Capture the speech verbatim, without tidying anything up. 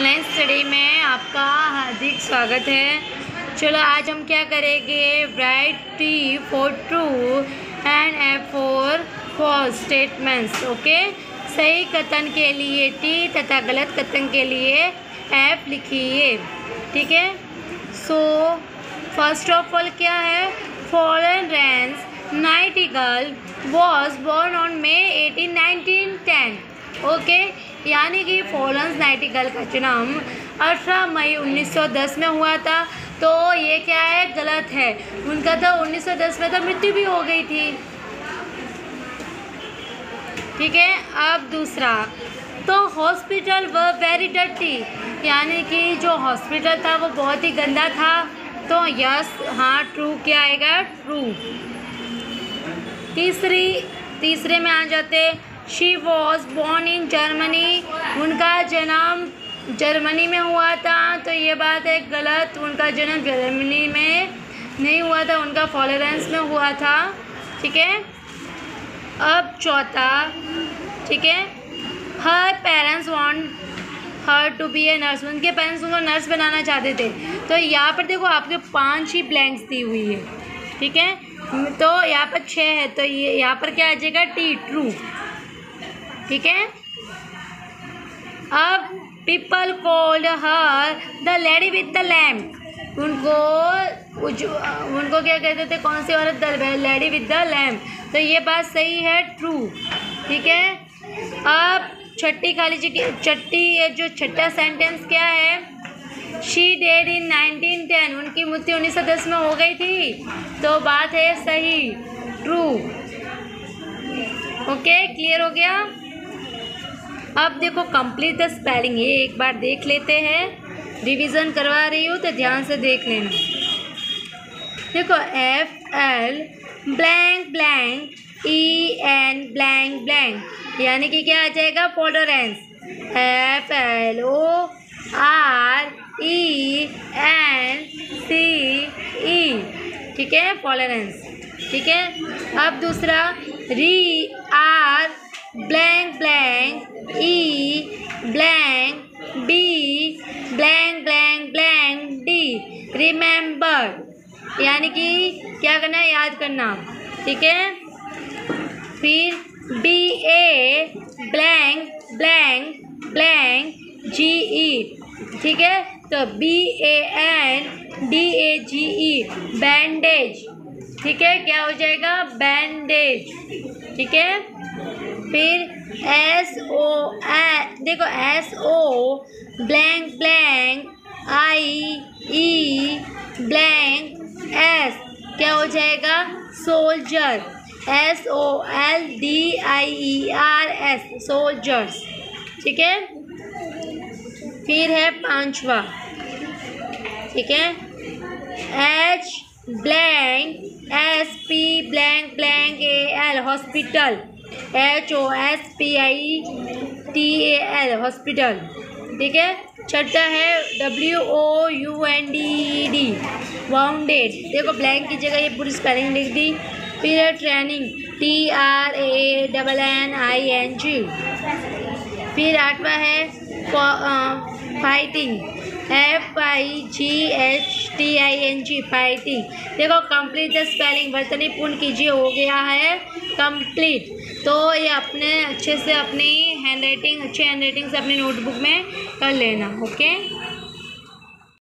Online study में आपका हार्दिक स्वागत है। चलो आज हम क्या करेंगे, right T for true and F for false statements. Okay, सही कथन के लिए टी तथा गलत कथन के लिए एफ लिखिए। ठीक है, सो फर्स्ट ऑफ ऑल क्या है, Florence Nightingale was born on May eighteen nineteen ten. Okay, यानी कि फ्लोरेंस नाइटिंगेल का जन्म अठारह मई उन्नीस सौ दस में हुआ था। तो ये क्या है, गलत है। उनका तो उन्नीस सौ दस में तो मृत्यु भी हो गई थी। ठीक है, अब दूसरा, तो हॉस्पिटल व वेरी डर्टी, यानी कि जो हॉस्पिटल था वो बहुत ही गंदा था। तो यस, हाँ, ट्रू क्या आएगा, ट्रू। तीसरी तीसरे में आ जाते, she was born in Germany, उनका जन्म जर्मनी में हुआ था। तो ये बात है गलत, उनका जन्म जर्मनी में नहीं हुआ था, उनका फ्लोरेंस में हुआ था। ठीक है, अब चौथा, ठीक है, her parents want her to be a nurse, उनके पेरेंट्स उनको नर्स बनाना चाहते थे। तो यहाँ पर देखो आपके पांच ही ब्लैंक्स दी हुई है। ठीक है, तो यहाँ पर छः है, तो ये यहाँ पर क्या आ जाएगा, टी, ट्रू। ठीक है, अब people called her the lady with the lamp, उनको उनको क्या कहते थे, कौन सी औरत, the lady with the lamp. तो ये बात सही है, ट्रू। ठीक है, अब छठी खाली जगह, छठी जो छठा सेंटेंस क्या है, she dead in nineteen ten, उनकी मृत्यु उन्नीस सौ दस में हो गई थी। तो बात है सही, ट्रू। ओके, क्लियर हो गया। अब देखो कंप्लीट द स्पेलिंग, ये एक बार देख लेते हैं, रिवीजन करवा रही हूँ तो ध्यान से देख लेना। देखो F L blank blank E N blank blank, यानी कि क्या आ जाएगा, Florence. F L O R E N C E, ठीक है, फ्लोरेंस। ठीक है, अब दूसरा, re R blank blank E blank B blank blank blank D, remember, यानी कि क्या करना है, याद करना। ठीक है, फिर B A blank blank blank G E, ठीक है, तो B A N D A G E, bandage. ठीक है, क्या हो जाएगा, बैंडेज। ठीक है, फिर एस ओ ए, देखो S O blank blank I E blank S, क्या हो जाएगा, soldier. S O L D I E R S, soldiers. ठीक है, फिर है पांचवा, ठीक है, H blank S P blank blank A L, hospital. H O S P I T A L, hospital. ठीक है, छठा है W O U N D E D, wounded. देखो ब्लैंक की जगह ये पूरी स्पेलिंग लिख दी। फिर है training, T R A double N I N G. फिर आठवां है fighting, F I G H T I N G, fighting. देखो कंप्लीट द स्पेलिंग, वर्तनी पूर्ण कीजिए, हो गया है कंप्लीट। तो ये अपने अच्छे से अपनी हैंड राइटिंग अच्छे हैंड राइटिंग से अपनी नोटबुक में कर लेना। ओके।